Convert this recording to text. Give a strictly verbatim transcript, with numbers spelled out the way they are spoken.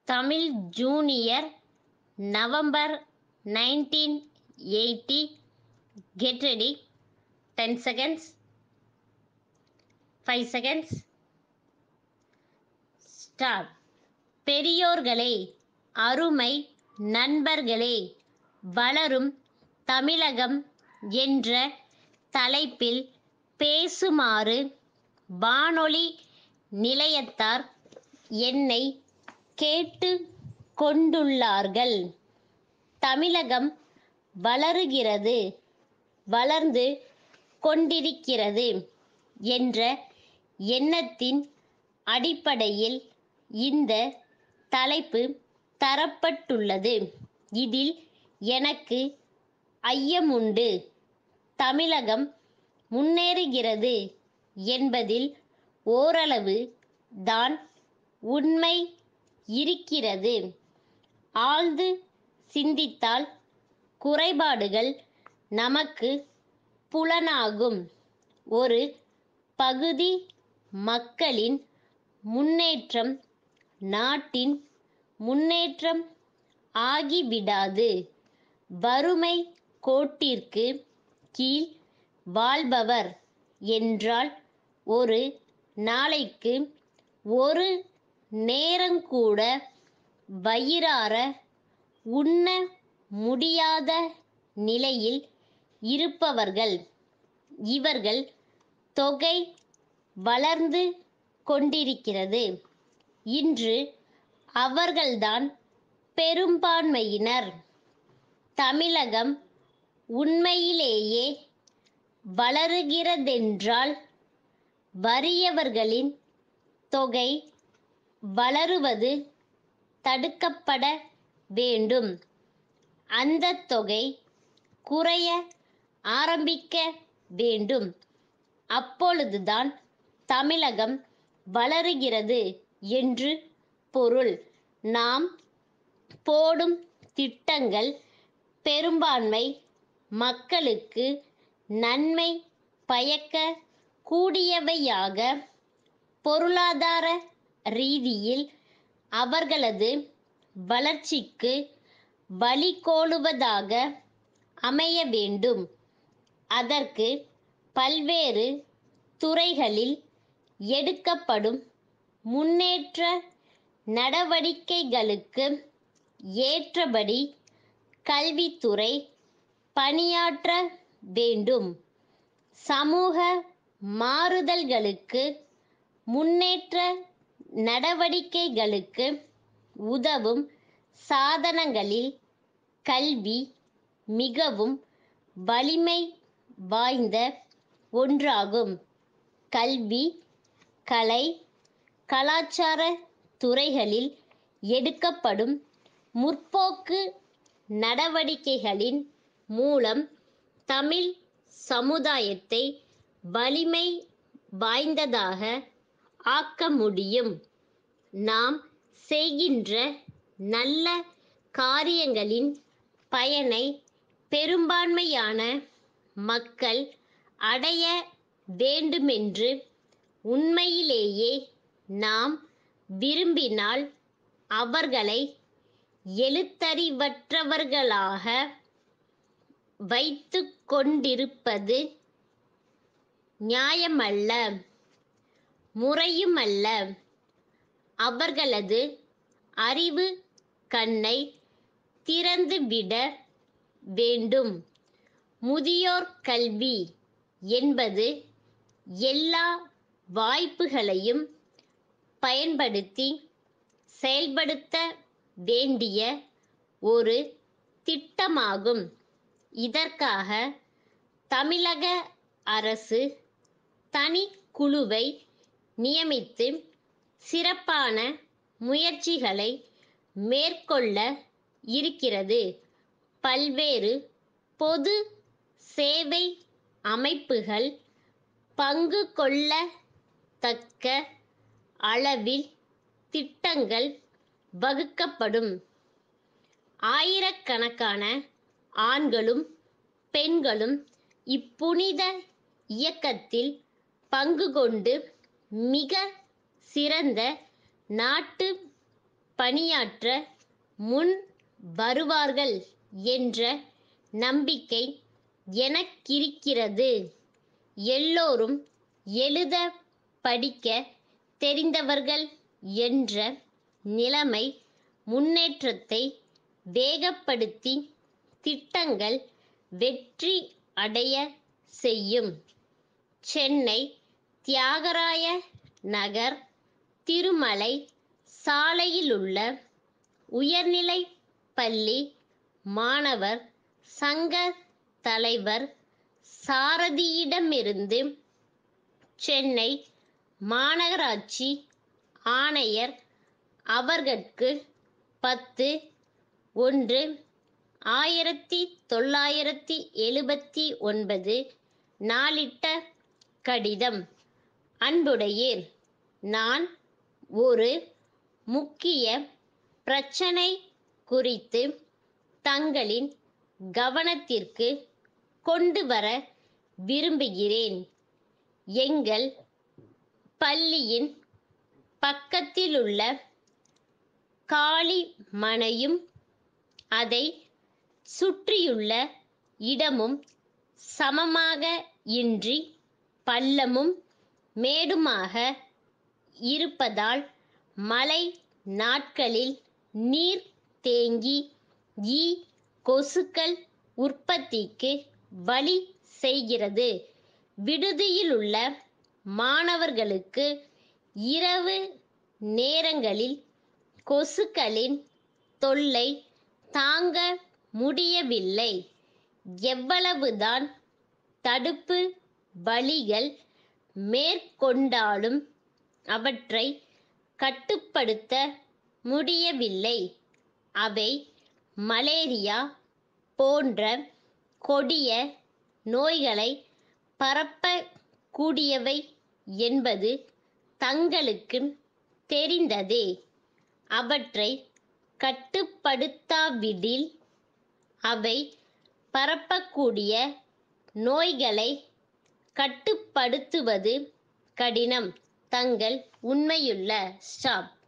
Tamil junior November nineteen eighty. Get ready. ten seconds. five seconds. Start. பெரியோர்களே, அருமை நண்பர்களே, வளரும் தமிழகம் என்ற தலைப்பில் பேசுமாறு வானொலி நிலையத்தார் என்னை கேட்டு கொண்டுள்ளார்கள். தமிழகம் வளருகிறது, வளர்ந்து கொண்டிருக்கிறது என்ற எண்ணத்தின் அடிப்படையில் இந்த தலைப்பு தரப்பட்டுள்ளது. இதில் எனக்கு ஐயமுண்டு. தமிழகம் முன்னேறுகிறது என்பதில் ஓரளவு தான் உண்மை இருக்கிறது. ஆழ்ந்து சிந்தித்தால் குறைபாடுகள் நமக்கு புலனாகும். ஒரு பகுதி மக்களின் முன்னேற்றம் நாட்டின் முன்னேற்றம் ஆகிவிடாது. வறுமை கோட்டிற்கு கீழ் வாழ்பவர் என்றால் ஒரு நாளைக்கு ஒரு நேரங்கூட வயிறார உண்ண முடியாத நிலையில் இருப்பவர்கள். இவர்கள் தொகை வளர்ந்து கொண்டிருக்கிறது. இன்று அவர்கள்தான் பெரும்பான்மையினர். தமிழகம் உண்மையிலேயே வளருகிறதென்றால் வறியவர்களின் தொகை வளருவது தடுக்கப்பட வேண்டும். அந்த தொகை குறைய ஆரம்பிக்க வேண்டும். அப்பொழுதுதான் தமிழகம் வளருகிறது என்று பொருள். நாம் போடும் திட்டங்கள் பெரும்பான்மை மக்களுக்கு நன்மை பயக்க கூடியவையாக, பொருளாதார ரீதியில் அவர்களது வளர்ச்சிக்கு வழிகோலுவதாக அமைய வேண்டும். அதற்கு பல்வேறு துறைகளில் எடுக்கப்படும் முன்னேற்ற நடவடிக்கைகளுக்கு ஏற்றபடி கல்வித்துறை பணியாற்ற வேண்டும். சமூக மாறுதல்களுக்கு முன்னேற்ற நடவடிக்கைகளுக்கு உதவும் சாதனங்களில் கல்வி மிகவும் வலிமை வாய்ந்த ஒன்றாகும். கல்வி, கலை, கலாச்சார துறைகளில் எடுக்கப்படும் முற்போக்கு நடவடிக்கைகளின் மூலம் தமிழ் சமுதாயத்தை வலிமை வாய்ந்ததாக ஆக்க முடியும். நாம் செய்கின்ற நல்ல காரியங்களின் பயனை பெரும்பான்மையான மக்கள் அடைய வேண்டுமென்று உண்மையிலேயே நாம் விரும்பினால் அவர்களை எழுத்தறிவற்றவர்களாக வைத்துக் கொண்டிருப்பது நியாயமல்ல, முறையுமல்ல. அவர்களது அறிவு கண்ணை திறந்துவிட வேண்டும். முதியோர் கல்வி என்பது எல்லா வாய்ப்புகளையும் பயன்படுத்தி செயல்படுத்த வேண்டிய ஒரு திட்டமாகும். இதற்காக தமிழக அரசு தனிக்குழுவை நியமித்து சிறப்பான முயற்சிகளை மேற்கொள்ள இருக்கிறது. பல்வேறு பொது சேவை அமைப்புகள் பங்கு கொள்ளத்தக்க அளவில் திட்டங்கள் வகுக்கப்படும். ஆயிரக்கணக்கான ஆண்களும் பெண்களும் இப்புனித இயக்கத்தில் பங்கு கொண்டு மிக சிறந்த நாட்டு பணியாற்ற முன் வருவார்கள் என்ற நம்பிக்கை எனக்கிருக்கிறது. எல்லோரும் எழுத படிக்க தெரிந்தவர்கள் என்ற நிலைமை முன்னேற்றத்தை வேகப்படுத்தி திட்டங்கள் வெற்றி அடைய செய்யும். சென்னை தியாகராய நகர் திருமலை சாலையிலுள்ள உயர்நிலைப் பள்ளி மாணவர் சங்க தலைவர் சாரதியிடமிருந்து சென்னை மாநகராட்சி ஆணையர் அவர்கட்கு பத்து ஒன்று ஆயிரத்தி தொள்ளாயிரத்தி எழுபத்தி ஒன்பது நாளிட்ட கடிதம். அன்புடையீர், நான் ஒரு முக்கிய பிரச்சனை குறித்து தங்களின் கவனத்திற்கு கொண்டு வர விரும்புகிறேன். எங்கள் பள்ளியின் பக்கத்திலுள்ள காலி மனையும் அதை சுற்றியுள்ள இடமும் சமமாக இன்றி பள்ளமும் மேடுமாக இருப்பதால் மழை நாட்களில் நீர் தேங்கி ஈ கொசுக்கள் உற்பத்திக்கு வழி செய்கிறது. விடுதியிலுள்ள மாணவர்களுக்கு இரவு நேரங்களில் கொசுக்களின் தொல்லை தாங்க முடியவில்லை. எவ்வளவுதான் தடுப்பு வழிகள் மேற்கொண்டாலும் அவற்றை கட்டுப்படுத்த முடியவில்லை. அவை மலேரியா போன்ற கொடிய நோய்களை பரப்பக்கூடியவை என்பது தங்களுக்கு தெரிந்ததே. அவற்றை கட்டுப்படுத்தாவிடில் அவை பரப்பக்கூடிய நோய்களை கட்டுப்படுத்துவது கடினம். தங்கள் உண்மையுள்ள ஸ்டாப்.